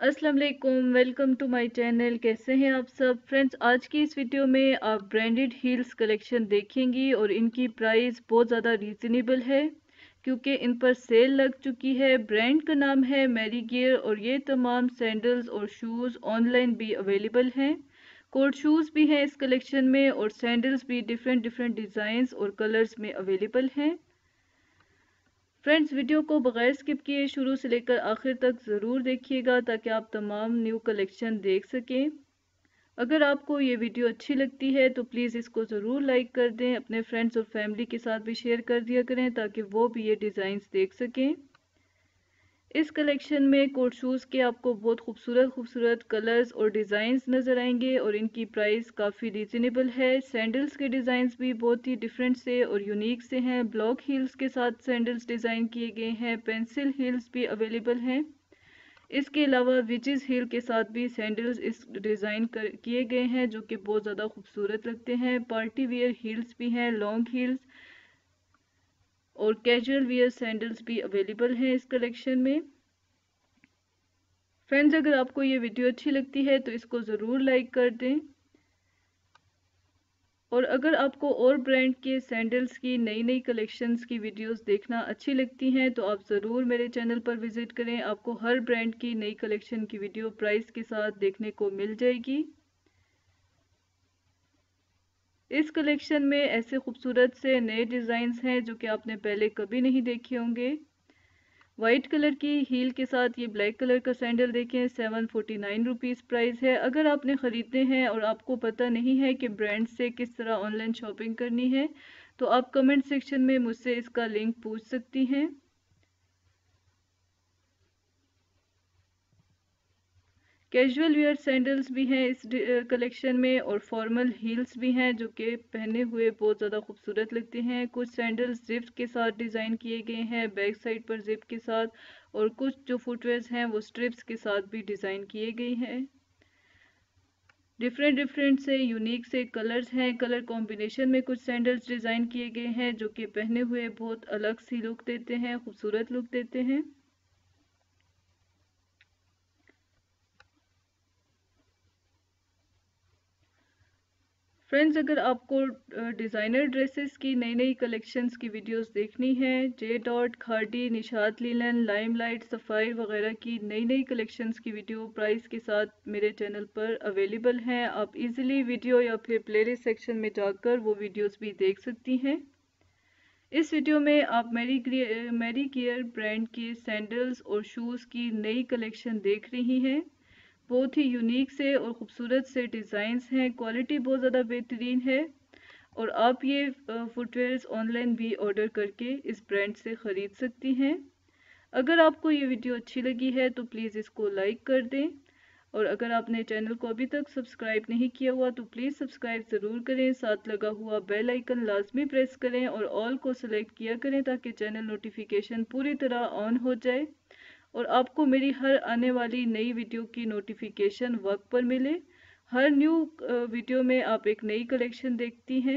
अस्सलाम वालेकुम, welcome to my channel. कैसे हैं आप सब फ्रेंड्स। आज की इस वीडियो में आप ब्रांडेड हील्स कलेक्शन देखेंगी और इनकी प्राइस बहुत ज़्यादा रीज़नेबल है क्योंकि इन पर सेल लग चुकी है। ब्रांड का नाम है मैरी गियर और ये तमाम सैंडल्स और शूज़ ऑनलाइन भी अवेलेबल हैं। कोट शूज़ भी हैं इस कलेक्शन में और सैंडल्स भी डिफरेंट डिफरेंट डिज़ाइंस और कलर्स में अवेलेबल हैं। फ्रेंड्स, वीडियो को बगैर स्किप किए शुरू से लेकर आखिर तक ज़रूर देखिएगा ताकि आप तमाम न्यू कलेक्शन देख सकें। अगर आपको ये वीडियो अच्छी लगती है तो प्लीज़ इसको ज़रूर लाइक कर दें, अपने फ्रेंड्स और फैमिली के साथ भी शेयर कर दिया करें ताकि वो भी ये डिज़ाइंस देख सकें। इस कलेक्शन में कोट शूज़ के आपको बहुत खूबसूरत खूबसूरत कलर्स और डिज़ाइंस नज़र आएंगे और इनकी प्राइस काफ़ी रीज़नेबल है। सैंडल्स के डिज़ाइंस भी बहुत ही डिफरेंट से और यूनिक से हैं। ब्लॉक हील्स के साथ सैंडल्स डिज़ाइन किए गए हैं। पेंसिल हील्स भी अवेलेबल हैं। इसके अलावा विचेस हील के साथ भी सैंडल्स इस डिज़ाइन किए गए हैं जो कि बहुत ज़्यादा खूबसूरत लगते हैं। पार्टी वियर हील्स भी हैं, लॉन्ग हील्स और कैजुअल वियर सैंडल्स भी अवेलेबल हैं इस कलेक्शन में। फ्रेंड्स, अगर आपको ये वीडियो अच्छी लगती है तो इसको ज़रूर लाइक कर दें और अगर आपको और ब्रांड के सैंडल्स की नई नई कलेक्शंस की वीडियोस देखना अच्छी लगती हैं तो आप ज़रूर मेरे चैनल पर विज़िट करें। आपको हर ब्रांड की नई कलेक्शन की वीडियो प्राइस के साथ देखने को मिल जाएगी। इस कलेक्शन में ऐसे खूबसूरत से नए डिज़ाइंस हैं जो कि आपने पहले कभी नहीं देखे होंगे। वाइट कलर की हील के साथ ये ब्लैक कलर का सैंडल देखें, 749 रुपीज़ प्राइस है। अगर आपने ख़रीदने हैं और आपको पता नहीं है कि ब्रांड से किस तरह ऑनलाइन शॉपिंग करनी है तो आप कमेंट सेक्शन में मुझसे इसका लिंक पूछ सकती हैं। कैजुअल वियर सैंडल्स भी हैं इस कलेक्शन में और फॉर्मल हील्स भी हैं जो कि पहने हुए बहुत ज़्यादा खूबसूरत लगते हैं। कुछ सैंडल्स जिप के साथ डिज़ाइन किए गए हैं, बैक साइड पर जिप के साथ, और कुछ जो फुटवेयर्स हैं वो स्ट्रिप्स के साथ भी डिज़ाइन किए गए हैं। डिफरेंट डिफरेंट से यूनिक से कलर्स हैं। कलर कॉम्बिनेशन में कुछ सैंडल्स डिज़ाइन किए गए हैं जो कि पहने हुए बहुत अलग सी लुक देते हैं, खूबसूरत लुक देते हैं। फ्रेंड्स, अगर आपको डिज़ाइनर ड्रेसेस की नई नई कलेक्शंस की वीडियोस देखनी है, J dot, Khaadi, Nishat linen, Limelight, Sapphire वगैरह की नई नई कलेक्शंस की वीडियो प्राइस के साथ मेरे चैनल पर अवेलेबल हैं। आप इजीली वीडियो या फिर प्लेलिस्ट सेक्शन में जाकर वो वीडियोस भी देख सकती हैं। इस वीडियो में आप मैरी गियर ब्रांड के सैंडल्स और शूज़ की नई कलेक्शन देख रही हैं। बहुत ही यूनिक से और ख़ूबसूरत से डिज़ाइंस हैं, क्वालिटी बहुत ज़्यादा बेहतरीन है और आप ये फुटवेयर्स ऑनलाइन भी ऑर्डर करके इस ब्रांड से ख़रीद सकती हैं। अगर आपको ये वीडियो अच्छी लगी है तो प्लीज़ इसको लाइक कर दें और अगर आपने चैनल को अभी तक सब्सक्राइब नहीं किया हुआ तो प्लीज़ सब्सक्राइब ज़रूर करें। साथ लगा हुआ बेल आइकन लाजमी प्रेस करें और ऑल को सिलेक्ट किया करें ताकि चैनल नोटिफिकेशन पूरी तरह ऑन हो जाए और आपको मेरी हर आने वाली नई वीडियो की नोटिफिकेशन वक्त पर मिले। हर न्यू वीडियो में आप एक नई कलेक्शन देखती हैं।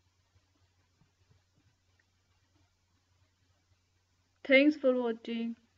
Thanks for watching.